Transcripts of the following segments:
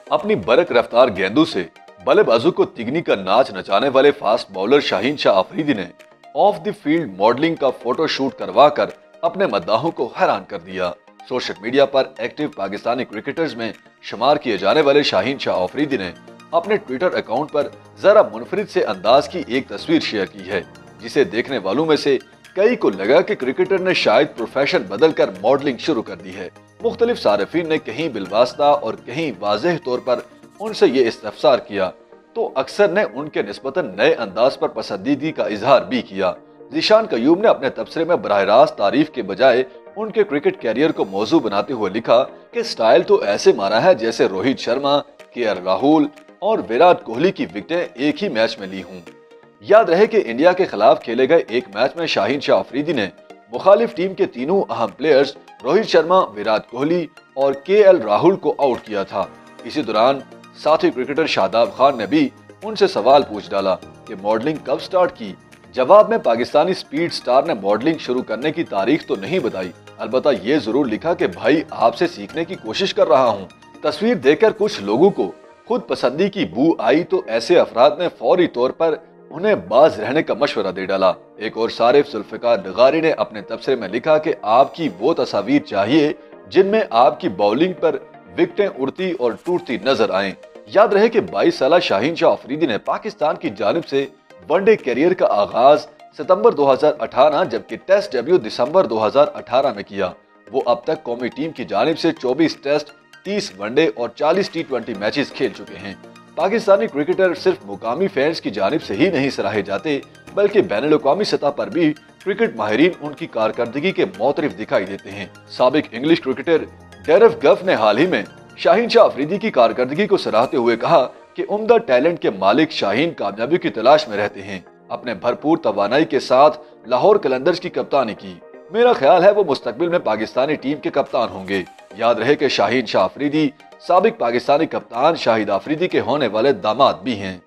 अपनी बरक रफ्तार गेंदों से बल्लेबाजों को तिगनी का नाच नचाने वाले फास्ट बॉलर शाहीन शाह अफरीदी ने ऑफ द फील्ड मॉडलिंग का फोटो शूट करवाकर अपने मद्दाहों को हैरान कर दिया। सोशल मीडिया पर एक्टिव पाकिस्तानी क्रिकेटर्स में शुमार किए जाने वाले शाहीन शाह अफरीदी ने अपने ट्विटर अकाउंट पर जरा मुनफरिद से अंदाज की एक तस्वीर शेयर की है, जिसे देखने वालों में से कई को लगा कि क्रिकेटर ने शायद प्रोफेशन बदलकर मॉडलिंग शुरू कर दी है। मुख्तलिफ सारिफीन ने कहीं बिलवास्ता और कहीं वाज़ेह तौर पर उनसे ये इस्तफसार किया, तो अक्सर ने उनके निस्बतन नए अंदाज पर पसंदीदगी का इजहार भी किया। ज़ीशान कयूम ने अपने तबसरे में बराह रास्त तारीफ के बजाय उनके क्रिकेट कैरियर को मौजू बनाते हुए लिखा कि स्टाइल तो ऐसे मारा है जैसे रोहित शर्मा, केएल राहुल और विराट कोहली की विकेटें एक ही मैच में ली हूँ। याद रहे कि इंडिया के खिलाफ खेले गए एक मैच में शाहीन शाह अफरीदी ने मुखालिफ टीम के तीनों अहम प्लेयर्स रोहित शर्मा, विराट कोहली और केएल राहुल को आउट किया था। इसी दौरान साथी क्रिकेटर शादाब खान ने भी उनसे सवाल पूछ डाला कि मॉडलिंग कब स्टार्ट की। जवाब में पाकिस्तानी स्पीड स्टार ने मॉडलिंग शुरू करने की तारीख तो नहीं बताई, अलबत्ता ये जरूर लिखा कि भाई आपसे सीखने की कोशिश कर रहा हूँ। तस्वीर देखकर कुछ लोगों को खुद पसंदी की बू आई तो ऐसे अफराद ने फौरी तौर पर उन्हें बाज रहने का मशवरा दे डाला। एक और सारिफ जुल्फिकार नगारी ने अपने तबसरे में लिखा कि आपकी वो तस्वीर चाहिए जिनमें आपकी बॉलिंग पर विकेटें उड़ती और टूटती नजर आएं। याद रहे कि 22 साला शाहीन शाह अफरीदी ने पाकिस्तान की जानिब से वनडे करियर का आगाज सितंबर 2018 जबकि टेस्ट डेब्यू दिसंबर 2018 में किया। वो अब तक कौमी टीम की जानिब से 24 टेस्ट, 30 वनडे और 40 T20 मैचेस खेल चुके हैं। पाकिस्तानी क्रिकेटर सिर्फ मुकामी फैंस की जानिब से ही नहीं सराहे जाते, बल्कि बैनुल-अक़वामी सतह पर भी क्रिकेट माहिरीन उनकी कारकर्दगी के मोतरिफ दिखाई देते हैं। साबिक इंग्लिश क्रिकेटर डेरेफ गफ ने हाल ही में शाहीन शाह अफरीदी की कारकर्दगी को सराहते हुए कहा कि उम्दा टैलेंट के मालिक शाहीन कामयाबी की तलाश में रहते हैं। अपने भरपूर तवानाई के साथ लाहौर कलंदर्स की कप्तानी की। मेरा ख्याल है वो मुस्तकबिल में पाकिस्तानी टीम के कप्तान होंगे। याद रहे कि शाहीन शाह अफरीदी साबिक पाकिस्तानी कप्तान शाहिद अफरीदी के होने वाले दामाद भी हैं।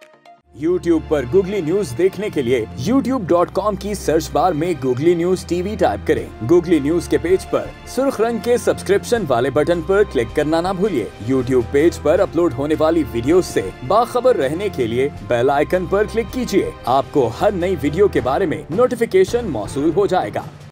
YouTube पर गूगली न्यूज देखने के लिए youtube.com की सर्च बार में गूगली न्यूज टीवी टाइप करें। गूगली न्यूज के पेज पर सुर्ख रंग के सब्सक्रिप्शन वाले बटन पर क्लिक करना ना भूलिए। YouTube पेज पर अपलोड होने वाली वीडियोस से बाखबर रहने के लिए बेल आइकन पर क्लिक कीजिए। आपको हर नई वीडियो के बारे में नोटिफिकेशन मौसूल हो जाएगा।